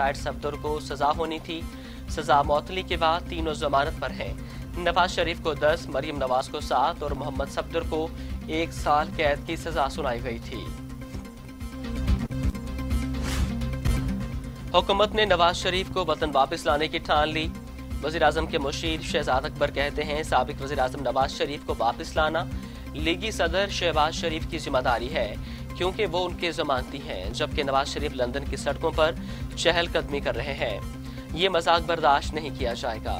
Fat Safdar को सजा होनी थी। सजा मौतली के बाद तीनों जमानत पर हैं। नवाज शरीफ को 10, मरियम नवाज को 7 और मोहम्मद सफदर को 1 साल कैद की सजा सुनाई गई थी। हुकूमत ने नवाज शरीफ को वतन वापस लाने की ठान ली। वजीर आजम के मुशीर शहजाद अकबर कहते हैं साबिक वजीर आजम नवाज शरीफ को वापस लाना लीगी सदर शहबाज शरीफ की जिम्मेदारी है, क्योंकि वो उनके जमानती हैं, जबकि नवाज शरीफ लंदन की सड़कों पर चहलकदमी कर रहे हैं। ये मजाक बर्दाश्त नहीं किया जाएगा।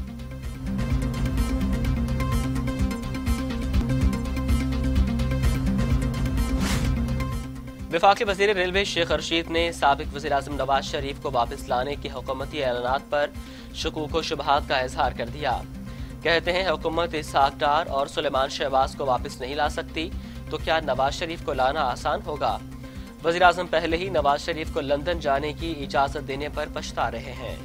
वफाकी वजीर रेलवे शेख रशीद ने साबिक वजीर आजम नवाज शरीफ को वापस लाने के हुकूमती ऐलानात पर शकूक व शुबहात का इजहार कर दिया। कहते हैं हुकूमत इसहाक डार और सुलेमान शहबाज को वापस नहीं ला सकती, तो क्या नवाज शरीफ को लाना आसान होगा? वजीर आजम पहले ही नवाज शरीफ को लंदन जाने की इजाजत देने पर पछता रहे हैं।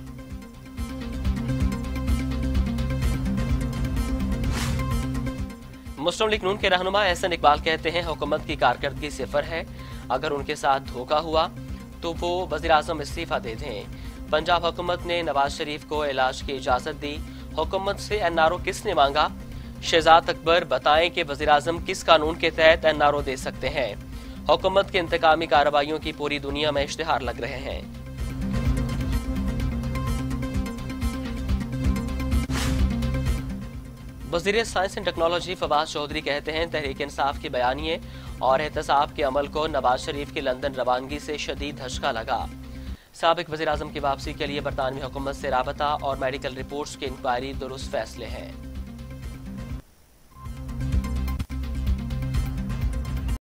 मुस्लिम लीग नून के रहनुमा एहसन इकबाल कहते हैं हुकूमत की कारकर्दगी सिफर है। अगर उनके साथ धोखा हुआ तो वो वजीर आजम इस्तीफा दे दें। पंजाब हुकूमत ने नवाज शरीफ को इलाज की इजाजत दी। हुकूमत से एनआरओ किसने मांगा? शहजाद अकबर बताएं कि वजीर आजम किस कानून के तहत एनआरओ दे सकते हैं। हुकूमत के इंतकामी कार्रवाइयों की पूरी दुनिया में इश्तिहार लग रहे हैं। वज़ीर science and technology Fawad Chaudhry कहते हैं तहरीक इंसाफ के बयानिए और एहतसाब के अमल को नवाज शरीफ की लंदन रवानगी से शदीद धचका लगा। साबिक वज़ीर आज़म की वापसी के लिए बरतानवी हुकूमत से राबता और मेडिकल रिपोर्ट्स की इंक्वायरी दुरुस्त फैसले हैं।